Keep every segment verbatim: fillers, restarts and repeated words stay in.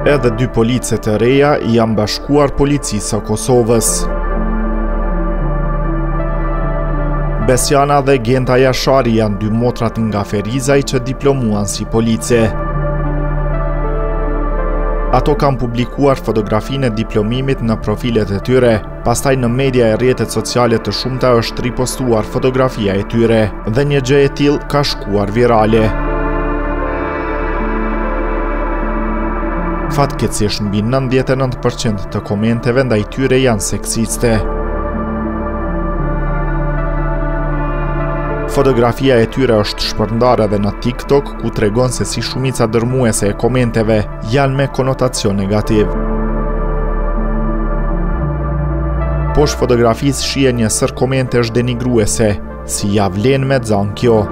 Edhe dy police të reja janë bashkuar policisë së Kosovës. Besjana dhe Genta Jashari janë dy motrat nga Ferizaj që diplomuan si police. Ato kanë publikuar fotografinë e diplomimit në profilet e tyre, pastaj në media e rrjetet sociale të shumta është ripostuar fotografia e tyre, dhe një gjë e tillë ka shkuar virale. Fatkeqësisht mbi nëntëdhjetë e nëntë përqind të komenteve ndaj tyre janë seksiste. Fotografia e tyre është shpërndarë edhe në TikTok, ku tregon se si shumica dërmuese e komenteve janë me konotacion negativ. Poshtë fotografisë shihen një sër komentesh denigruese, si ja vlen me xhan kjo.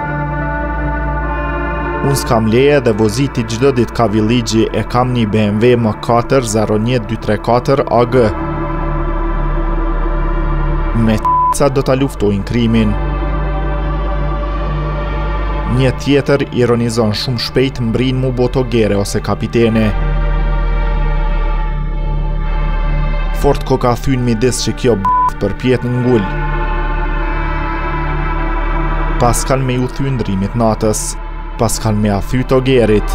Unë s'kam leje dhe voziti çdo ditë ka villigji e kam një B M W M katër zero një dy tre katër A G. Me ca do ta luftojnë krimin. Një tjetër ironizon shumë shpejt mbrin mu botogere ose kapitene. Fort ko ka thyn midis që kjo b*** për pjet në ngull. Pas kanë me ju thy ndrimit natës. Pas kanë me a thy togerit.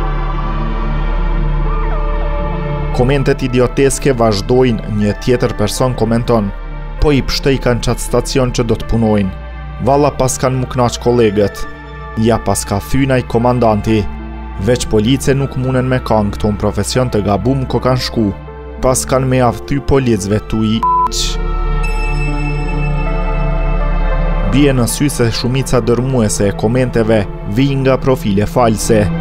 Komentet idioteske vazhdojnë, një tjetër person komenton: po i pshtej kanë qatë stacion që do të punojnë. Valla pas kanë mu knaq kolegët. Ja pas ka thynaj komandanti. Veç police nuk munen me kanë këto në profesion të gabum ko kanë shku. Pas kanë me a thy policve tu i q. Bie në sy se shumica dërmuese e komenteve vijnë nga profile false.